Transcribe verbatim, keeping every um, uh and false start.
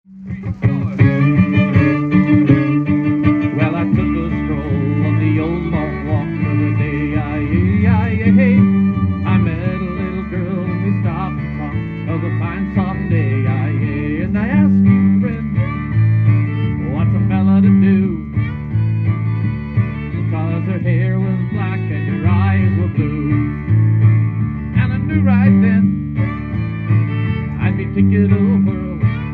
Well, I took a stroll on the old long walk the other day. I, I, hey, I met a little girl and we stopped to talk of a fine soft day. I, and I asked you, friend, what's a fella to do? Because her hair was black and her eyes were blue. And I knew right then I'd be taken over